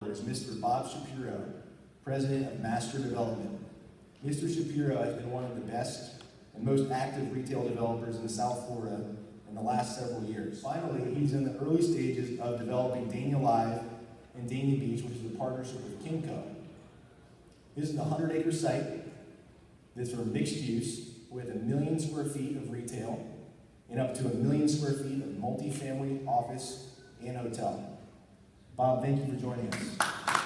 is Mr. Bob Shapiro, President of Master Development. Mr. Shapiro has been one of the best and most active retail developers in South Florida in the last several years. Finally, he's in the early stages of developing Dania Live and Dania Beach, which is a partnership with Kimco. This is a 100-acre site that's for mixed use with 1 million square feet of retail and up to 1 million square feet of multifamily, office, and hotel. Bob, thank you for joining us.